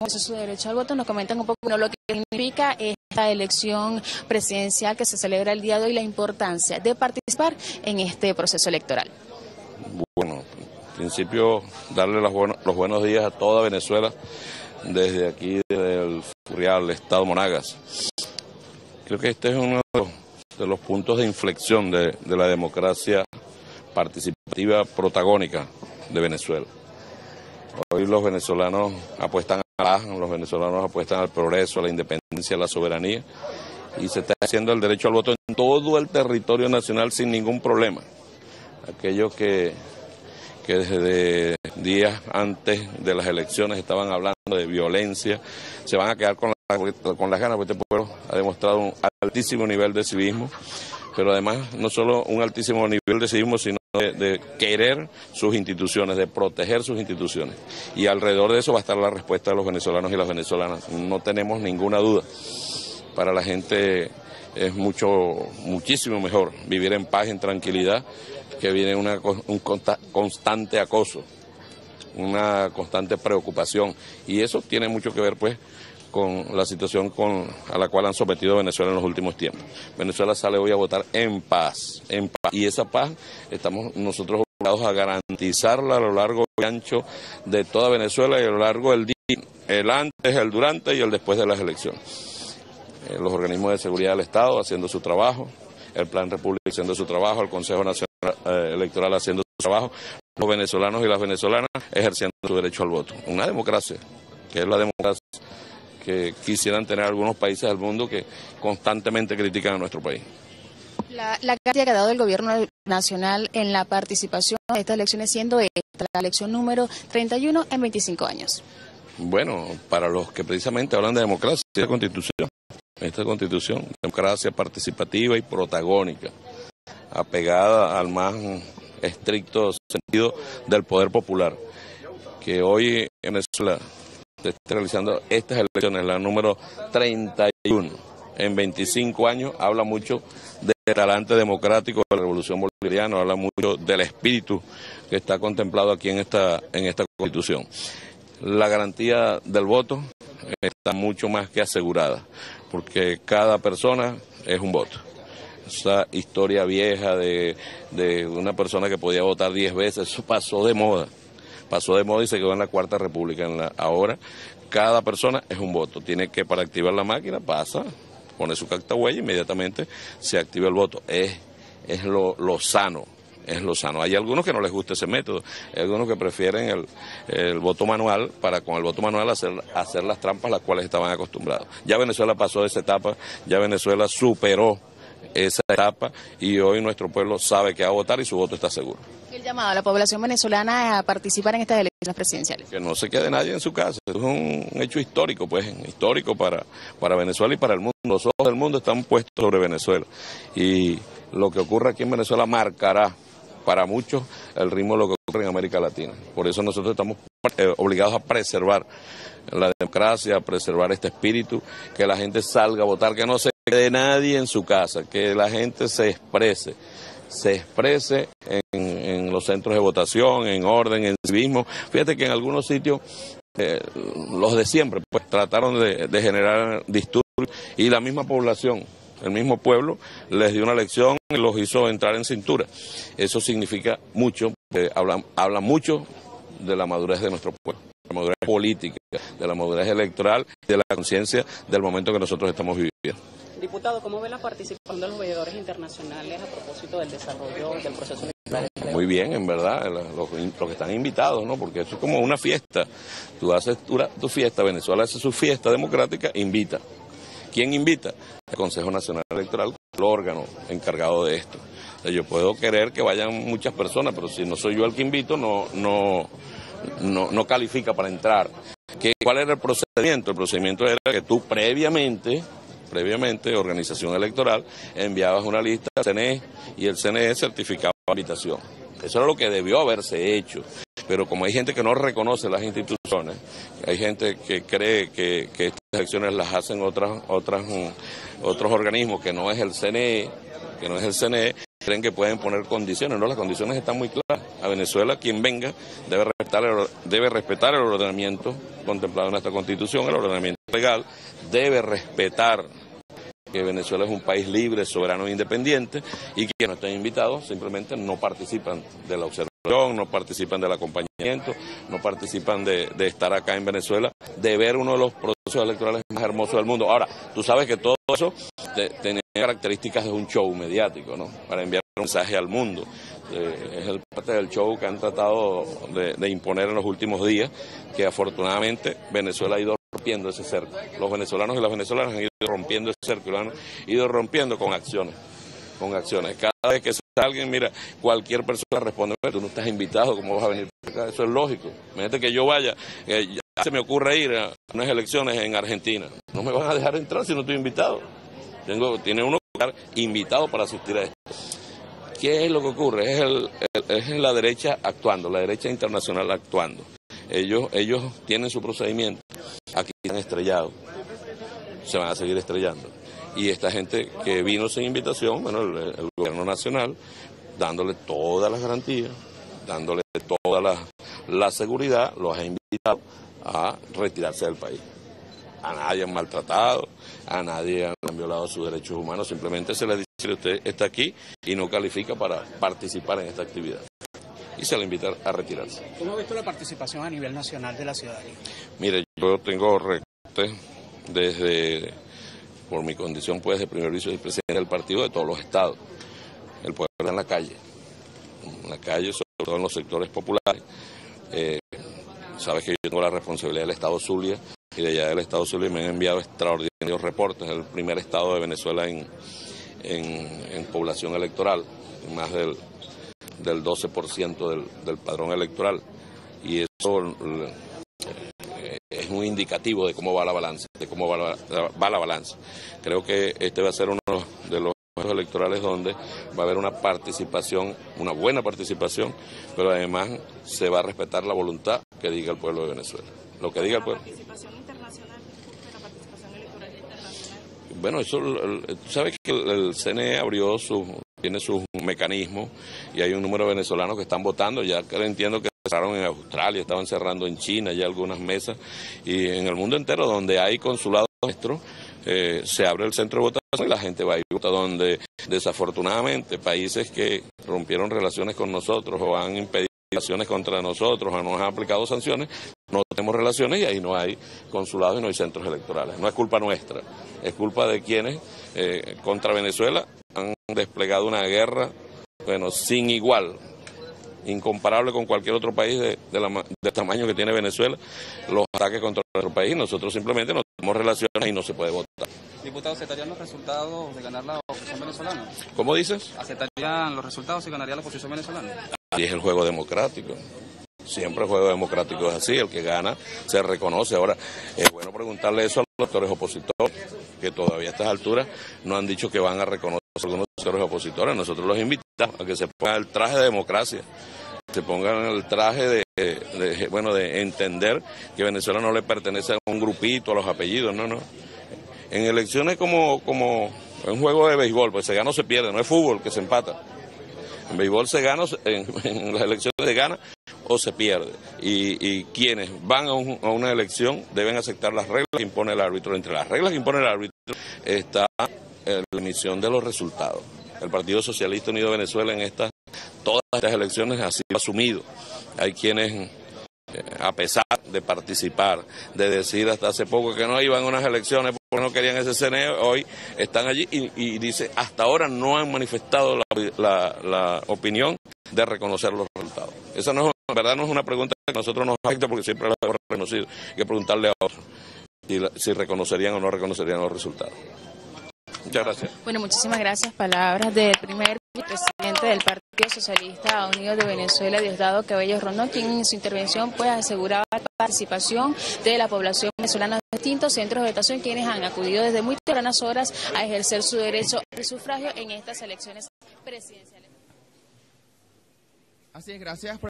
ejercer su derecho al voto. Nos comentan un poco lo que significa esta elección presidencial que se celebra el día de hoy, la importancia de participar en este proceso electoral. Bueno, en principio darle los buenos días a toda Venezuela desde aquí, desde el Furrial, Estado Monagas. Creo que este es uno de los puntos de inflexión de la democracia participativa protagónica de Venezuela. Hoy los venezolanos apuestan a la paz, los venezolanos apuestan al progreso, a la independencia, a la soberanía, y se está haciendo el derecho al voto en todo el territorio nacional sin ningún problema. Aquellos que desde días antes de las elecciones estaban hablando de violencia, se van a quedar con las ganas, porque este pueblo ha demostrado un altísimo nivel de civismo, pero además no solo un altísimo nivel de civismo, sino de querer sus instituciones, de proteger sus instituciones. Y alrededor de eso va a estar la respuesta de los venezolanos y las venezolanas. No tenemos ninguna duda. Para la gente es muchísimo mejor vivir en paz, en tranquilidad, que viene un constante acoso, una constante preocupación. Y eso tiene mucho que ver, pues, con la situación a la cual han sometido a Venezuela en los últimos tiempos. Venezuela sale hoy a votar en paz, y esa paz estamos nosotros obligados a garantizarla a lo largo y ancho de toda Venezuela y a lo largo del día, el antes, el durante y el después de las elecciones. Los organismos de seguridad del Estado haciendo su trabajo, el Plan República haciendo su trabajo, el Consejo Nacional Electoral haciendo su trabajo, los venezolanos y las venezolanas ejerciendo su derecho al voto. Una democracia, que es la democracia que quisieran tener algunos países del mundo que constantemente critican a nuestro país. La garantía que ha dado el gobierno nacional en la participación de estas elecciones, siendo esta la elección número 31 en 25 años. Bueno, para los que precisamente hablan de democracia, esta constitución, democracia participativa y protagónica, apegada al más estricto sentido del poder popular, que hoy en Venezuela se está realizando estas elecciones, la número 31 en 25 años, habla mucho del talante democrático de la Revolución Bolivariana, habla mucho del espíritu que está contemplado aquí en esta Constitución. La garantía del voto está mucho más que asegurada, porque cada persona es un voto. Esa historia vieja de una persona que podía votar 10 veces, eso pasó de moda y se quedó en la Cuarta República. Ahora cada persona es un voto, tiene que, para activar la máquina, pone su carta-huella, inmediatamente se activa el voto. Es lo sano. Es lo sano. Hay algunos que no les gusta ese método, hay algunos que prefieren el voto manual, para con el voto manual hacer las trampas a las cuales estaban acostumbrados. Ya Venezuela pasó de esa etapa, ya Venezuela superó esa etapa y hoy nuestro pueblo sabe que va a votar y su voto está seguro. El llamado a la población venezolana a participar en estas elecciones presidenciales. Que no se quede nadie en su casa, es un hecho histórico, histórico para Venezuela y para el mundo. Los ojos del mundo están puestos sobre Venezuela y lo que ocurre aquí en Venezuela marcará para muchos el ritmo de lo que ocurre en América Latina. Por eso nosotros estamos obligados a preservar la democracia, a preservar este espíritu, que la gente salga a votar, que no se quede nadie en su casa, que la gente se exprese en los centros de votación, en orden, en civismo. Fíjate que en algunos sitios, los de siempre, pues trataron de generar disturbios y la misma población, el mismo pueblo, les dio una lección y los hizo entrar en cintura. Eso significa mucho, habla mucho de la madurez de nuestro pueblo, de la madurez política, de la madurez electoral, de la conciencia del momento que nosotros estamos viviendo. Diputado, ¿cómo ve la participación de los veedores internacionales a propósito del desarrollo del proceso electoral? Muy bien, en verdad, los que están invitados, ¿no? Porque eso es como una fiesta. Tú haces tu fiesta, Venezuela hace su fiesta democrática, invita. ¿Quién invita? El Consejo Nacional Electoral, el órgano encargado de esto. Yo puedo querer que vayan muchas personas, pero si no soy yo el que invito, no califica para entrar. ¿Cuál era el procedimiento? El procedimiento era que tú previamente, organización electoral, enviabas una lista al CNE y el CNE certificaba la invitación. Eso era lo que debió haberse hecho. Pero como hay gente que no reconoce las instituciones, hay gente que cree que estas elecciones las hacen otros organismos que no es el CNE, creen que pueden poner condiciones. No, las condiciones están muy claras. a Venezuela, quien venga debe respetar el ordenamiento contemplado en nuestra Constitución, el ordenamiento legal, debe respetar que Venezuela es un país libre, soberano e independiente, y que no estén invitados simplemente no participan de la observación, no participan del acompañamiento, no participan de estar acá en Venezuela, de ver uno de los procesos electorales más hermosos del mundo. Ahora, tú sabes que todo eso tiene características de un show mediático, ¿no? Para enviar un mensaje al mundo. Es el parte del show que han tratado de imponer en los últimos días, que afortunadamente Venezuela ha ido rompiendo ese cerco. Los venezolanos y las venezolanas han ido rompiendo ese cerco, lo han ido rompiendo con acciones. Cada vez que sale alguien, mira, cualquier persona responde, tú no estás invitado, ¿cómo vas a venir acá? Eso es lógico. Imagínate que yo vaya, ya se me ocurre ir a unas elecciones en Argentina. No me van a dejar entrar si no estoy invitado. Tiene uno que estar invitado para asistir a esto. ¿Qué es lo que ocurre? Es la derecha actuando, la derecha internacional actuando. Ellos tienen su procedimiento, aquí están estrellados, se van a seguir estrellando. Y esta gente que vino sin invitación, bueno, el gobierno nacional, dándole todas las garantías, dándole toda la seguridad, los ha invitado a retirarse del país. A nadie han maltratado, a nadie han violado sus derechos humanos, simplemente se les dice que usted está aquí y no califica para participar en esta actividad. Y se le invita a retirarse. ¿Cómo ha visto la participación a nivel nacional de la ciudadanía? Mire, yo tengo recortes desde, por mi condición pues de primer vicepresidente del partido, de todos los estados. El pueblo está en la calle, sobre todo en los sectores populares. Sabes que yo tengo la responsabilidad del estado Zulia, y de allá del estado Zulia me han enviado extraordinarios reportes. El primer estado de Venezuela en población electoral, más del 12% del padrón electoral, y eso es muy indicativo de cómo va la balanza, Creo que este va a ser uno de los electorales donde va a haber una participación, una buena participación, pero además se va a respetar la voluntad que diga el pueblo de Venezuela. Lo que diga el pueblo. Bueno, eso, tú sabes que el CNE tiene sus mecanismos, y hay un número de venezolanos que están votando. Ya que entiendo que cerraron en Australia, estaban cerrando en China ya algunas mesas, y en el mundo entero donde hay consulados nuestros, se abre el centro de votación y la gente va y vota. Donde desafortunadamente países que rompieron relaciones con nosotros o han impedido relaciones contra nosotros o nos han aplicado sanciones, no tenemos relaciones y ahí no hay consulados y no hay centros electorales. No es culpa nuestra, es culpa de quienes contra Venezuela han desplegado una guerra, bueno, sin igual, incomparable con cualquier otro país del tamaño que tiene Venezuela, los ataques contra nuestro país. Nosotros simplemente no tenemos relaciones y no se puede votar. Diputado, ¿aceptarían los resultados de ganar la oposición venezolana? ¿Cómo dices? ¿Aceptarían los resultados si ganaría la oposición venezolana? Así es el juego democrático. Siempre el juego democrático es así, el que gana se reconoce. Ahora, es bueno preguntarle eso a los actores opositores, que todavía a estas alturas no han dicho que van a reconocer a algunos actores opositores. Nosotros los invitamos a que se pongan el traje de democracia, se pongan el traje de entender que Venezuela no le pertenece a un grupito, a los apellidos, no. En elecciones como en juego de béisbol, pues se gana o se pierde, no es fútbol que se empata. En béisbol se gana, en las elecciones se gana o se pierde. Y quienes van a una elección deben aceptar las reglas que impone el árbitro. Entre las reglas que impone el árbitro está la emisión de los resultados. El Partido Socialista Unido de Venezuela todas estas elecciones ha sido asumido. Hay quienes, a pesar de participar, de decir hasta hace poco que no iban a unas elecciones porque no querían ese CNE, hoy están allí y dice, hasta ahora no han manifestado la opinión de reconocer los resultados. Esa no es, en verdad no es una pregunta que a nosotros nos afecta porque siempre la hemos reconocido. Hay que preguntarle a otros si reconocerían o no reconocerían los resultados. Muchas gracias. Bueno, muchísimas gracias. Palabras del primer vicepresidente del Partido Socialista Unido de Venezuela, Diosdado Cabello Rondón, quien en su intervención pues aseguraba la participación de la población venezolana en distintos centros de votación, quienes han acudido desde muy tempranas horas a ejercer su derecho al sufragio en estas elecciones presidenciales. Así es, gracias.